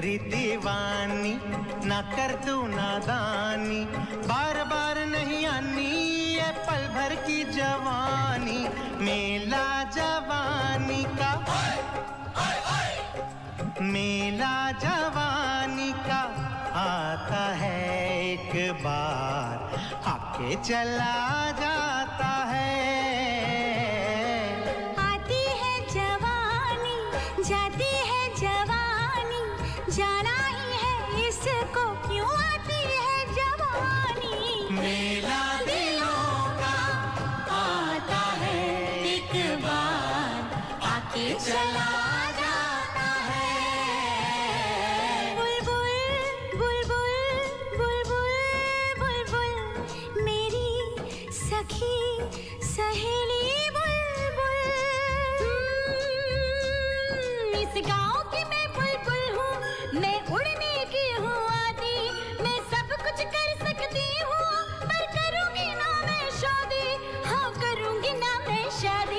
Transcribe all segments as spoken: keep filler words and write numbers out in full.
मेरी दीवानी ना कर तू नादानी, बार बार नहीं आनी ये पल भर की जवानी, मेला जवानी का मेला जवानी का आता है एक बार, आके चला जाता है। आती है जवानी, जाती है जवानी, जाना ही है इसको क्यों आती है जवानी। मेला दिलों का आता है एक बार, आके चला जाता है। बुलबुल बुलबुल बुलबुल बुलबुल मेरी सखी सहेली बुलबुल, इस गाँव की मैं बुलबुल हूँ, मैं उड़ने की हूँ आदि, मैं सब कुछ कर सकती हूँ, पर करूँगी ना मैं शादी, हाँ करूँगी ना मैं शादी।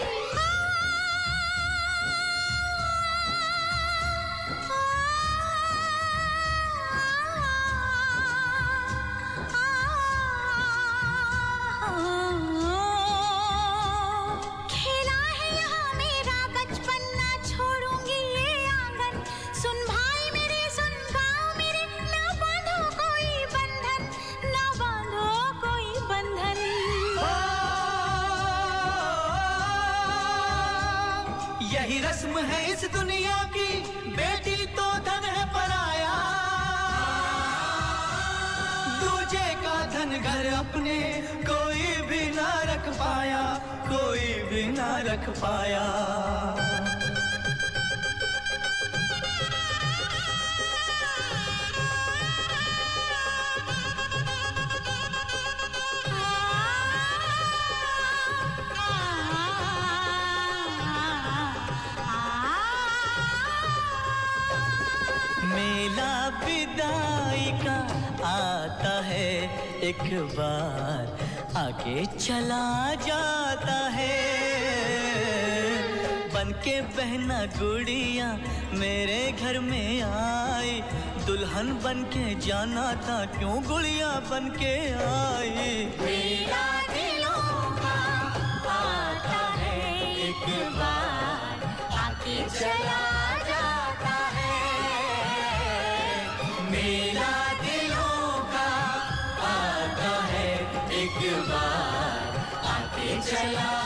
खेला है यहाँ मेरा बचपन, ना छोड़ूंगी ये आंगन, सुन भाई मेरे सुन गाँव मेरे, ना बांधो कोई बंधन, ना बांधो कोई बंधन। यही रस्म है इस दुनिया की, बेटी तो धन है पराया, दूजे का धन घर अपने कोई भी ना रख पाया, कोई भी ना रख पाया। मेला विदाई का आता है एक बार, आगे चला जाता है। बनके बहना गुड़िया मेरे घर में आई, दुल्हन बनके जाना था क्यों गुड़िया बनके आई। मेरा दिलों का आता है एक बार, आके चला जाता है। मेला दिलों का आता है एक बार, आके चला